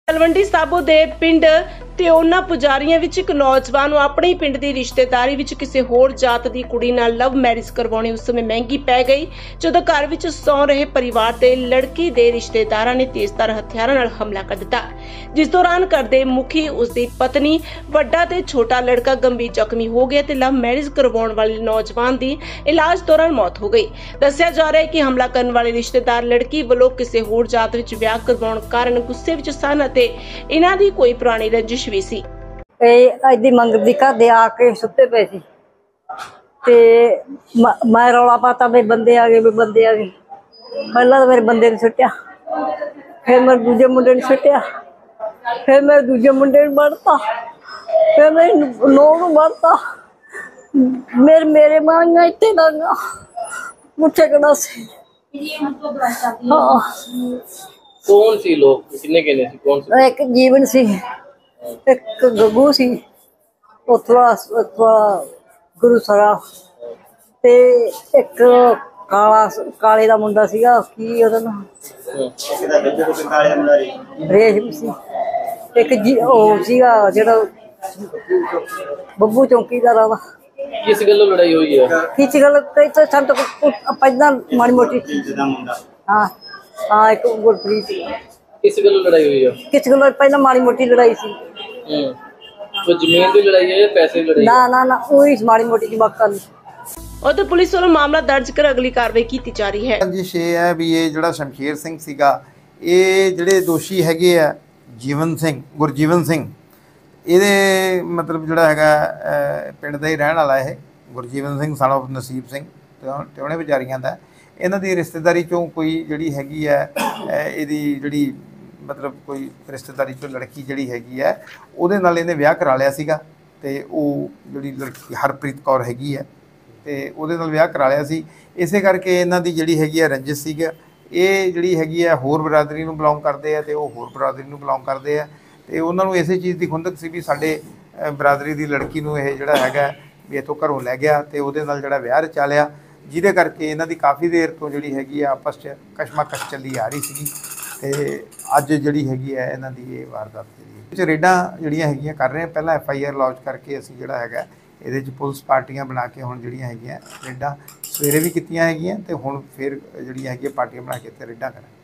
ਤਲਵੰਡੀ ਸਾਬੋ ਦੇ ਪਿੰਡ ਤੇ ਉਹਨਾਂ ਪੁਜਾਰੀਆਂ ਵਿੱਚ ਇੱਕ ਨੌਜਵਾਨ ਨੂੰ ਆਪਣੇ ਹੀ ਪਿੰਡ ਦੀ ਰਿਸ਼ਤੇਦਾਰੀ ਵਿੱਚ ਕਿਸੇ ਹੋਰ ਜਾਤ ਦੀ ਕੁੜੀ ਨਾਲ ਲਵ ਮੈਰਿਜ ਕਰਵਾਉਣੀ ਉਸ ਸਮੇਂ ਮਹਿੰਗੀ ਪੈ ਗਈ, ਜਦੋਂ ਘਰ ਵਿੱਚ ਸੌਂ ਰਹੇ ਪਰਿਵਾਰ ਤੇ ਲੜਕੀ ਦੇ ਰਿਸ਼ਤੇਦਾਰਾਂ ਨੇ ਤੇਜ਼ਧਾਰ ਹਥਿਆਰਾਂ ਨਾਲ ਹਮਲਾ ਕਰ ਦਿੱਤਾ, ਜਿਸ ਦੌਰਾਨ ਘਰ ਦੇ ਮੁਖੀ, ਉਸ ਦੀ ਪਤਨੀ, ਵੱਡਾ ਤੇ ਛੋਟਾ ਲੜਕਾ ਗੰਭੀਰ ਜ਼ਖਮੀ ਹੋ ਗਏ ਤੇ ਲਵ ਮੈਰਿਜ ਕਰਵਾਉਣ ਵਾਲੇ ਨੌਜਵਾਨ ਦੀ ਇਲਾਜ ਦੌਰਾਨ ਮੌਤ ਹੋ ਗਈ। ਦੱਸਿਆ ਜਾ ਰਿਹਾ ਹੈ ਕਿ ਹਮਲਾ ਕਰਨ ਵਾਲੇ ਰਿਸ਼ਤੇਦਾਰ ਲੜਕੀ ਵੱਲੋਂ ਕਿਸੇ ਹੋਰ ਜਾਤ ਵਿੱਚ ਵਿਆਹ ਕਰਵਾਉਣ ਕਾਰਨ ਗੁੱਸੇ ਵਿੱਚ ਸਨ ਅਤੇ ਇਹਨਾਂ ਦੀ ਕੋਈ ਪੁਰਾਣੀ ਰੰਜਿਸ਼ ਵੀ ਸੀ। ਅੱਜ ਦੀ ਮੰਗਦੀ ਘਰ ਦੇ ਆ ਕੇ ਸੁੱਤੇ ਪਏ ਸੀ ਤੇ ਮੈਂ ਰੌਲਾ ਪਾਤਾ ਵੀ ਬੰਦੇ ਆ ਗਏ ਪਹਿਲਾਂ ਤਾਂ ਮੇਰੇ ਬੰਦੇ ਨੂੰ ਸੁੱਟਿਆ, ਫਿਰ ਮੈਂ ਦੂਜੇ ਮੁੰਡੇ ਨੂੰ ਸੁੱਟਿਆ, ਫਿਰ ਮੈਂ ਦੂਜੇ ਮੁੰਡੇ ਨੂੰ ਮਾਰਤਾ, ਫਿਰ ਮੈਂ ਨੌਂ ਨੂੰ ਮਾਰਤਾ। ਮੇਰੇ ਮਾਂਗਾ ਇੱਥੇ ਲਾਂਗਾ ਮੁੱਠੇ ਕੜਾ ਸੀ। हाँ कौन सी लोग कितने कहने सी कौन सी? एक जीवन सी, एक गग्गू सी, थोड़ा गुरुसरा ते एक काले दा मुंडा सीगा, की ओहदा नाम रेशम सी, एक जी ओ सीगा जेड़ा बब्बू चौकीदार दा। किस गल्लों लड़ाई हुई है? किस गल कई तो सन तो पहला माड़ी मोटी हाँ हाँ एक गुरप्रीत। किस गल्लों लड़ाई हुई है? किस गल पहला माड़ी मोटी लड़ाई सी। तो जमीन की लड़ाई है या पैसे की लड़ाई? ना वही माड़ी मोटी जवाकां दी। उधर पुलिस वालों मामला दर्ज कर अगली कार्रवाई की जा रही है। रंजिश ये है भी ये जोड़ा शमशेर सिंह सीगा, ये जोड़े दोषी हैगे आ गुरजीवन सिंह, ਇਹਦੇ ਮਤਲਬ ਜਿਹੜਾ ਹੈਗਾ ਪਿੰਡ ਦਾ ਹੀ ਰਹਿਣ ਵਾਲਾ ਇਹ ਗੁਰਜੀਵਨ ਸਿੰਘ ਸਨ ਆਫ ਨਸੀਬ ਸਿੰਘ ਟਿਉਣੇ ਵਿਚਾਰੀਆਂ ਦਾ। ਇਹਨਾਂ ਦੀ ਰਿਸ਼ਤੇਦਾਰੀ ਚੋਂ ਕੋਈ ਜਿਹੜੀ ਹੈਗੀ ਹੈ ਇਹਦੀ ਜਿਹੜੀ ਮਤਲਬ ਕੋਈ ਰਿਸ਼ਤੇਦਾਰੀ ਚੋਂ ਲੜਕੀ ਜਿਹੜੀ ਹੈਗੀ ਹੈ ਉਹਦੇ ਨਾਲ ਇਹਨੇ ਵਿਆਹ ਕਰਾ ਲਿਆ ਸੀਗਾ ਤੇ ਉਹ ਜਿਹੜੀ ਲੜਕੀ ਹਰਪ੍ਰੀਤ ਕੌਰ ਹੈਗੀ ਹੈ ਤੇ ਉਹਦੇ ਨਾਲ ਵਿਆਹ ਕਰਾ ਲਿਆ ਸੀ। ਇਸੇ ਕਰਕੇ ਇਹਨਾਂ ਦੀ ਜਿਹੜੀ ਹੈਗੀ ਹੈ ਰੰਜਿਸ਼ ਸੀਗਾ। ਇਹ ਜਿਹੜੀ ਹੈਗੀ ਹੈ ਹੋਰ ਬਰਾਦਰੀ ਨੂੰ ਬਿਲੋਂਗ ਕਰਦੇ ਆ ਤੇ ਉਹ ਹੋਰ ਬਰਾਦਰੀ ਨੂੰ ਬਿਲੋਂਗ ਕਰਦੇ ਆ ਤੇ ਉਹਨਾਂ ਨੂੰ ਇਸੇ ਚੀਜ਼ ਦੀ ਖੁੰਦਕ ਸੀ ਵੀ ਸਾਡੇ ਬਰਾਦਰੀ ਦੀ ਲੜਕੀ ਨੂੰ ਇਹ ਜਿਹੜਾ ਹੈਗਾ ਵੀ ਇੱਥੋਂ ਘਰੋਂ ਲੈ ਗਿਆ ਤੇ ਉਹਦੇ ਨਾਲ ਜਿਹੜਾ ਵਿਆਹ ਰਚਾ ਲਿਆ, ਜਿਹਦੇ ਕਰਕੇ ਇਹਨਾਂ ਦੀ ਕਾਫੀ ਦੇਰ ਤੋਂ ਜਿਹੜੀ ਹੈਗੀ ਆ ਆਪਸ 'ਚ ਕਸ਼ਮਕਸ਼ ਚੱਲੀ ਆ ਰਹੀ ਸੀਗੀ ਤੇ ਅੱਜ ਜਿਹੜੀ ਹੈਗੀ ਹੈ ਇਹਨਾਂ ਦੀ ਇਹ ਵਾਰਦਾਤ ਜਿਹੜੀ ਰੇਡਾਂ ਜਿਹੜੀਆਂ ਹੈਗੀਆਂ ਕਰ ਰਹੇ ਹਾਂ। ਪਹਿਲਾਂ FIR ਲੌਂਚ ਕਰਕੇ ਅਸੀਂ ਜਿਹੜਾ ਹੈਗਾ ਇਹਦੇ 'ਚ ਪੁਲਿਸ ਪਾਰਟੀਆਂ ਬਣਾ ਕੇ ਹੁਣ ਜਿਹੜੀਆਂ ਹੈਗੀਆਂ ਰੇਡਾਂ ਸਵੇਰੇ ਵੀ ਕੀਤੀਆਂ ਹੈਗੀਆਂ ਤੇ ਹੁਣ ਫਿਰ ਜਿਹੜੀਆਂ ਹੈਗੀਆਂ ਪਾਰਟੀਆਂ ਬਣਾ ਕੇ ਤੇ ਰੇਡਾਂ ਕਰਾਂਗੇ।